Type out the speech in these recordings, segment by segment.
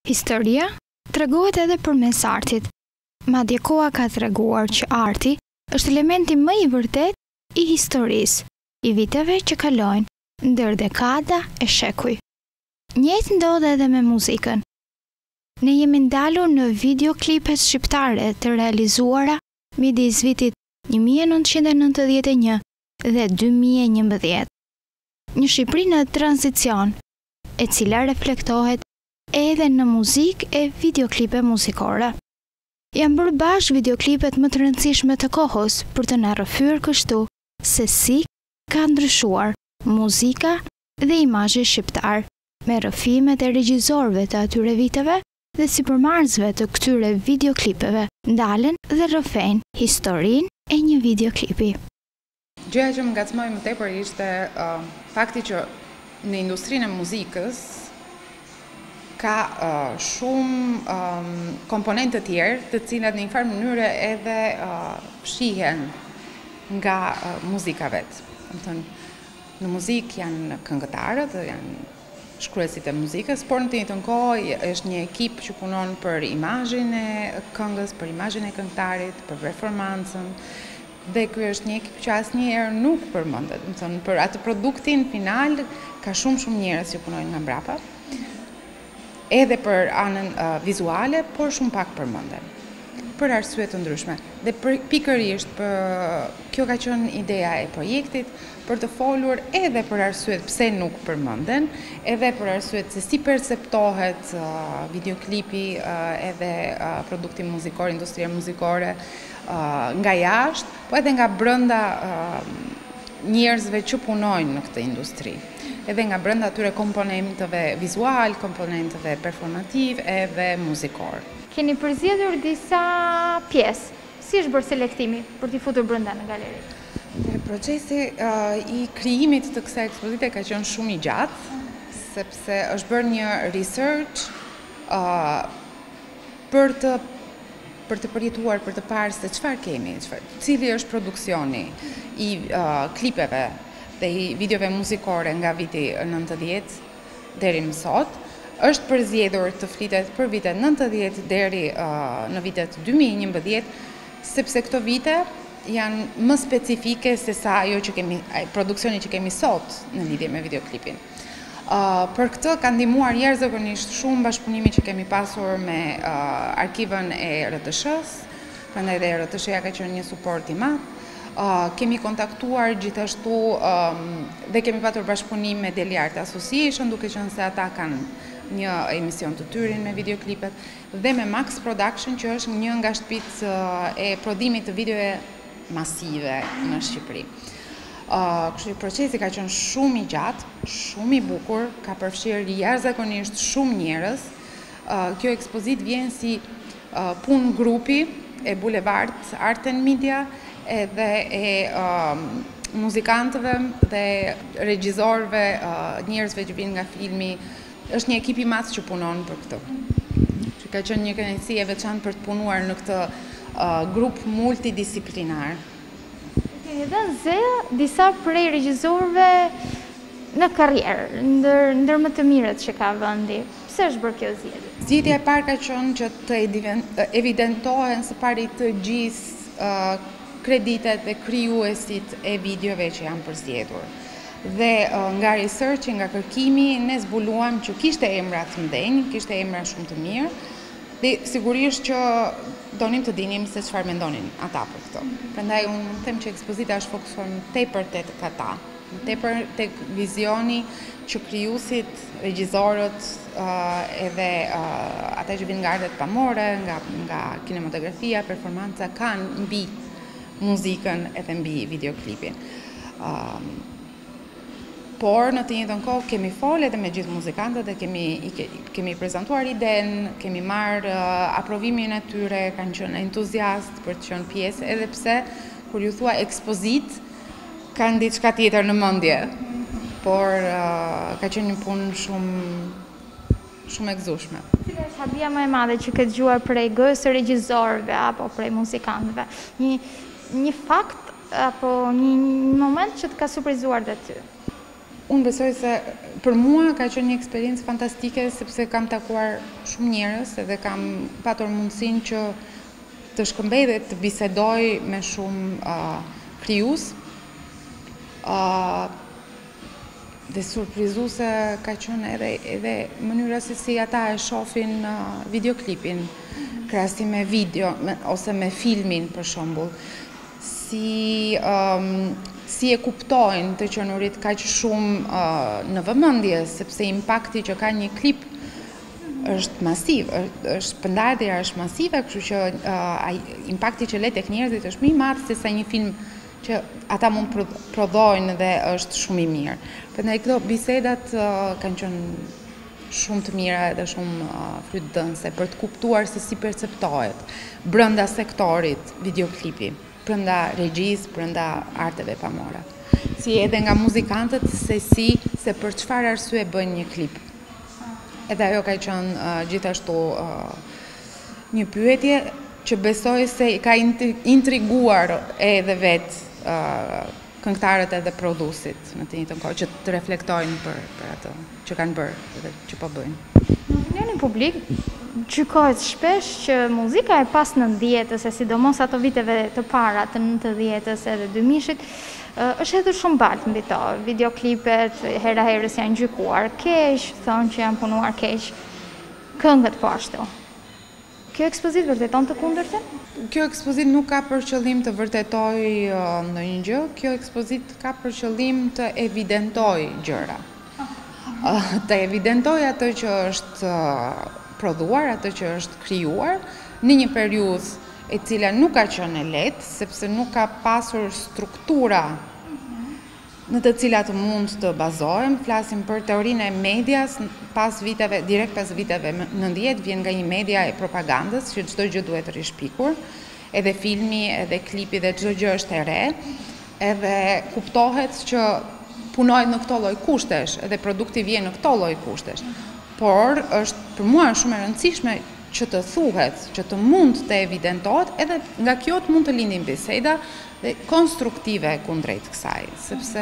Historia tregohet edhe përmes artit. Madje koha ka treguar që arti është elementi më i vërtet i historisë, i viteve që kalojnë, ndër dekada e shekuj. Njëjtë ndodh edhe me muzikën. Ne jemi ndalur në videoklipet shqiptare të realizuara midis vitit 1991 dhe 2011. Një Shqipëri në tranzicion, e cila reflektohet edhe në muzikë e videoklipe muzikore. Janë bërë bashkë videoklipet më të rëndësishme të kohës për të na rrëfyer kështu se si ka ndryshuar muzika dhe imazhi shqiptar, me rrëfimet e regjisorëve të atyre viteve dhe sipërmarrësve të këtyre videoklipeve ndalen dhe rrëfejnë historinë e një videoklipi. Gjëja që më ngacmoi më tepër ishte fakti që në industrinë e muzikës ka shumë komponentë të tjerë, të cilat në një farë mënyrë edhe fshihen nga muzika vet. Në muzikë janë këngëtarët, janë shkruesit e muzikës, por në të njëjtën kohë është një ekip që punon për imazhin e këngës, për imazhin e këngëtarit, për performancën. Dhe ky është një ekip që asnjëherë nuk përmendet. Për atë produktin final ka shumë njerëz që punojnë nga mbrapa. Edhe për anën vizuale, por shumë pak përmenden. Për arsye të ndryshme. Dhe pikërisht kjo ka qenë ideja e projektit, për të folur edhe për arsyet pse nuk përmenden, edhe për arsyet se si perceptohet videoklipi edhe produkti muzikor, industria muzikore nga jashtë, po edhe nga brenda njerëzve që punojnë në këtë industri. Edhe nga brenda atyre komponenteve vizual, komponenteve performativ edhe muzikor. Keni përzgjedhur disa pjesë. Si është bërë selektimi për t'i futur brenda në galeri? Procesi i krijimit të kësaj ekspozite ka qenë shumë i gjatë, sepse është bërë një research për të përjetuar, për të parë se çfarë kemi, cili është produksioni i klipeve dhe i videove muzikore nga viti 90 deri më sot. Është përzgjedhur të flitet për vitet 90 deri në vitet 2011, sepse këto vite janë më specifike se sa ajo që kemi, produksioni që kemi sot në lidhje me videoklipin. Për këtë ka ndihmuar jashtëzakonisht shumë bashkëpunimi që kemi pasur me arkivën e RTS-s, prandaj dhe RTS-ja ka qenë një suport i madh. Kemi kontaktuar gjithashtu dhe kemi patur bashkëpunim me Deli Art Association, duke qenë se ata kanë një emision të tyrin me videoklipet, dhe me Max Production, që është një nga shtëpitë e prodhimit të videoje masive në Shqipëri. Kështu procesi ka qenë shumë i gjatë, shumë i bukur, ka përfshirë jashtëzakonisht shumë njerëz. Kjo ekspozitë vjen si punë grupi e Boulevard Art and Media, edhe e muzikantëve dhe regjisorëve, njerëzve që vinë nga filmi. Është një ekip i madh që punon për këtë. Që ka qenë një kënaqësi e veçantë për të punuar në këtë grup multidisiplinar. Keni dhënë zë disa prej regjisorëve në karrierë, ndër më të mirët që ka vendi. Pse është bërë kjo zgjedhje? Zgjedhja e parë ka qenë që të evidentohen së pari të gjithë kreditet dhe krijuesit e videove që janë përzgjedhur. Dhe nga researchi, nga kërkimi, ne zbuluam që kishte emra të mëdhenj, kishte emra shumë të mirë, dhe sigurisht që donim të dinim se çfarë mendonin ata për këtë. Prandaj unë them që ekspozita është fokusuar më tepër tek ata, më tepër tek vizioni që krijuesit, regjisorët edhe ata që vinë nga artet pamore, nga kinematografia, performanca, kanë mbi muzikën edhe mbi videoklipin. Por në të njëjtën kohë kemi folë edhe me gjithë muzikantët dhe kemi prezantuar idenë, kemi marrë aprovimin e tyre, kanë qenë entuziastë për të qenë pjesë, edhe pse kur ju thua ekspozitë kanë diçka tjetër në mendje. Por ka qenë një punë shumë e gëzueshme. Cila është habia më e madhe që ke dëgjuar prej gojës së regjisorëve apo prej muzikantëve? Një fakt apo një moment që të ka surprizuar dhe ty? Unë besoj se për mua ka qenë një eksperiencë fantastike sepse kam takuar shumë njerëz edhe kam patur mundësinë që të shkëmbej dhe të bisedoj me shumë krijues. Dhe surprizuese ka qenë edhe mënyra se si ata e shohin videoklipin, krahasim me video ose me filmin për shembull. Si e kuptojnë të qenurit kaq shumë në vëmendje, sepse impakti që ka një klip është masiv, shpërndarja është masive, kështu që impakti që le tek njerëzit është më i madh se sa një film që ata mund prodhojnë dhe është shumë i mirë. Prandaj këto bisedat kanë qenë shumë të mira edhe shumë frytëdhënëse për të kuptuar se si perceptohet brenda sektorit videoklipi, brenda regjisë, brenda arteve pamora. Si edhe nga muzikantët se për çfarë arsye bëjnë një klip. Edhe ajo ka qenë gjithashtu një pyetje që besoj se ka intriguar edhe vetë këngëtarët edhe prodhuesit në të njëjtën kohë, që të reflektojnë për atë që kanë bërë dhe që po bëjnë. Në opinionin publik, gjykohet shpesh që muzika e pas 90-s, e sidomos ato viteve të para të 90-s edhe 2000-shit, është hedhur shumë baltë mbi to. Videoklipet hera herës janë gjykuar keq, thonë që janë punuar keq, këngët po ashtu. Kjo ekspozit vërteton të kundërtën? Kjo ekspozit nuk ka për qëllim të vërtetoj ndonjë gjë, kjo ekspozit ka për qëllim të evidentoj gjëra. Të evidentoj atë që është prodhuar, atë që është krijuar në një periudhë e cila nuk ka qenë e lehtë, sepse nuk ka pasur struktura në të cilat mund të bazohem. Flasim për teorinë e medias, direkt pas viteve 90 vjen nga një media e propagandës, që çdo gjë duhet rishpikur, edhe filmi, edhe klipi, dhe çdo gjë është e re, edhe kuptohet që punojnë në këto lloj kushtesh, edhe produkti vjen në këto lloj kushtesh. Por është për mua shumë e rëndësishme që të thuhet, që të mund të evidentohet, edhe nga kjo të mund të lindin biseda dhe konstruktive kundrejt kësaj, sepse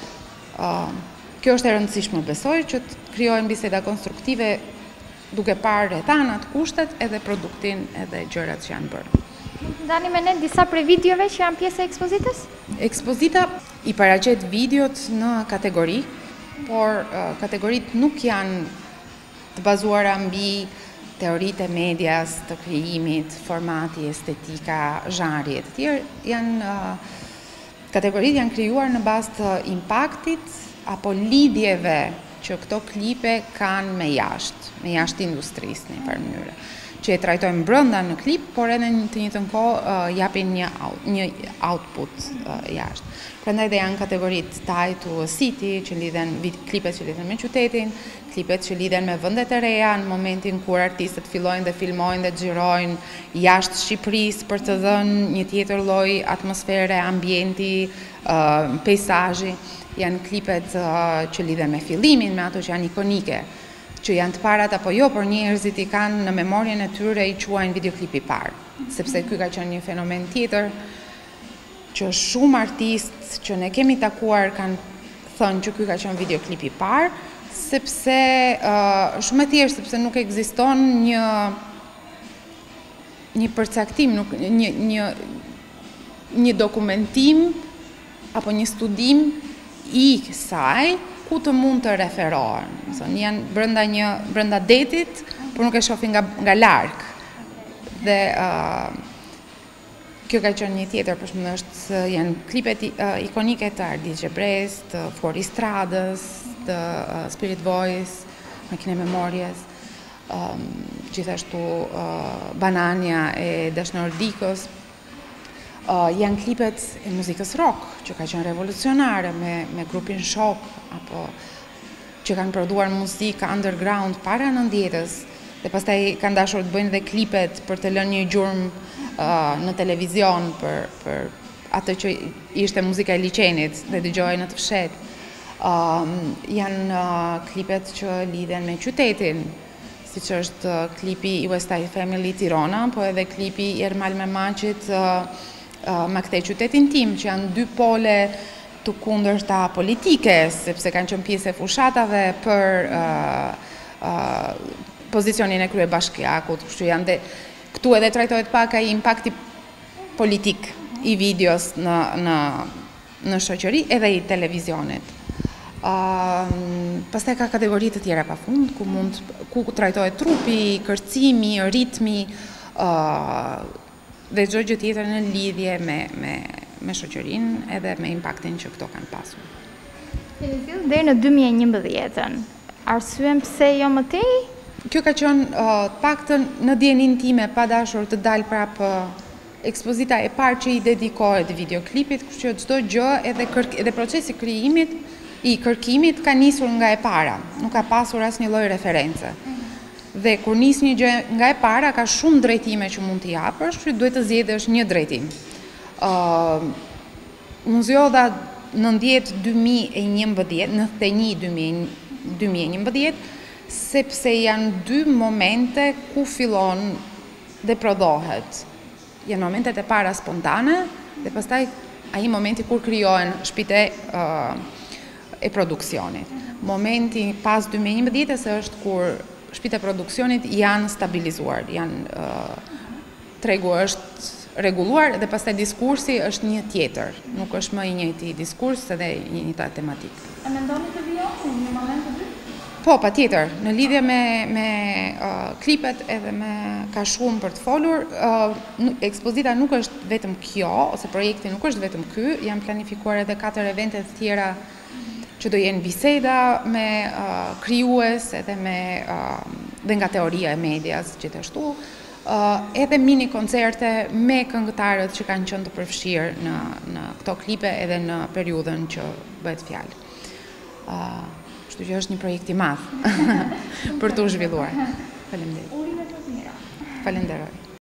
kjo është e rëndësishme, besoj, që të krijohen biseda konstruktive duke parë rrethanat, kushtet, edhe produktin, edhe gjërat që janë bërë. Ndani me ne disa prej videove që janë pjesë e ekspozitës? Ekspozita i paraqet videot në kategori, por kategoritë nuk janë të bazuara mbi teoritë e medias, të krijimit, formati, estetika, zhanri e të tjerë, kategoritë janë krijuar në bazë të impaktit apo lidhjeve që këto klipe kanë me jashtë industrisë në një farë mënyrë, që e trajtojnë brenda në klip, por edhe në të njëjtën kohë japin një output jashtë. Prandaj dhe janë kategoritë Tie to a City, që lidhen klipet që lidhen me qytetin, klipet që lidhen me vendet e reja në momentin kur artistët fillojnë dhe filmojnë dhe xhirojnë jashtë Shqipërisë për të dhënë një tjetër lloj atmosfere, ambienti, peizazhi. Janë klipet që lidhen me fillimin, me ato që janë ikonike, që janë të parat apo jo, por njerëzit i kanë në memorien e tyre i quajnë videoklipi i parë, sepse ky ka qenë një fenomen tjetër që shumë artistë që ne kemi takuar kanë thënë që ky ka qenë videoklipi i parë, sepse shumë e thjeshtë, sepse nuk ekziston një përcaktim, një dokumentim apo një studim i kësaj ku të mund të referohen. Janë brenda detit, por nuk e shohin nga larg. Dhe kjo ka qenë një tjetër, për shembull, janë klipet ikonike të Ardis Gjebres, të Flori Stradës, të Spirit Voice, Makina e Memorjes, gjithashtu Banania e Dashnor Dikos. Janë klipet e muzikës rock, që ka qenë revolucionare me grupin Shok, apo që kanë prodhuar muzikë underground para 90-s, dhe pastaj kanë dashur të bëjnë dhe klipet për të lënë një gjurmë në televizion për atë që ishte muzika e liçenit dhe dëgjohej në të fshetë. Janë klipet që lidhen me qytetin, siç është klipi i West Side Family Tirana, po edhe klipi i Ermal Memaçit Ma kthej qytetin tim, që janë dy pole të kundërta politike, sepse kanë qenë pjesë e fushatave për pozicionin e kryebashkiakut, kështu janë këtu edhe trajtohet pak ai impakti politik i videos në shoqëri edhe i televizionit. Pastaj ka kategori të tjera pafund, ku trajtohet trupi, kërcimi, ritmi, dhe çdo gjë tjetër në lidhje me shoqërinë edhe me impaktin që këto kanë pasur. Deri në 2011-ën, arsyen pse jo më tej? Kjo ka qenë paktën në dijenin time pa dashur të dalë prapë ekspozita e parë që i dedikohet videoklipit, kështu që çdo gjë edhe procesi i kërkimit ka nisur nga e para, nuk ka pasur asnjë lloj reference. Dhe kur nis një gjë nga e para ka shumë drejtime që mund t'i japësh, kështu duhet të zgjedhësh një drejtim. Unë zgjodha 91-2011, sepse janë dy momente ku fillon dhe prodhohet. Janë momentet e para spontane dhe pastaj ai momenti kur krijohen shtëpitë e produksionit. Momenti pas 2011 është kur shtëpitë e produksionit janë stabilizuar, tregu është rregulluar dhe pastaj diskursi është një tjetër, nuk është më i njëjti diskurs edhe i njëjta tematikë. E mendoni të vijoni në një moment të dytë? Po, patjetër, në lidhje me klipet edhe ka shumë për të folur, ekspozita nuk është vetëm kjo, ose projekti nuk është vetëm ky, janë planifikuar edhe 4 evente të tjera që do jenë biseda me krijues edhe dhe nga teoria e medias gjithashtu, edhe mini koncerte me këngëtarët që kanë qenë të përfshirë në këto klipe edhe në periudhën që bëhet fjalë. Kështu që është një projekt i madh për të zhvilluar. Faleminderit. Urime të mira. Falenderoj.